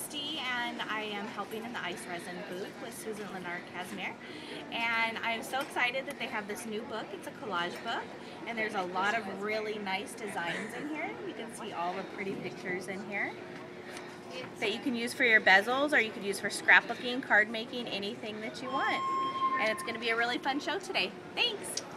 Christy, and I am helping in the ICE Resin booth with Susan Lenart Kazmer. And I'm so excited that they have this new book. It's a collage book, and there's a lot of really nice designs in here. You can see all the pretty pictures in here that you can use for your bezels, or you could use for scrapbooking, card making, anything that you want. And it's going to be a really fun show today. Thanks!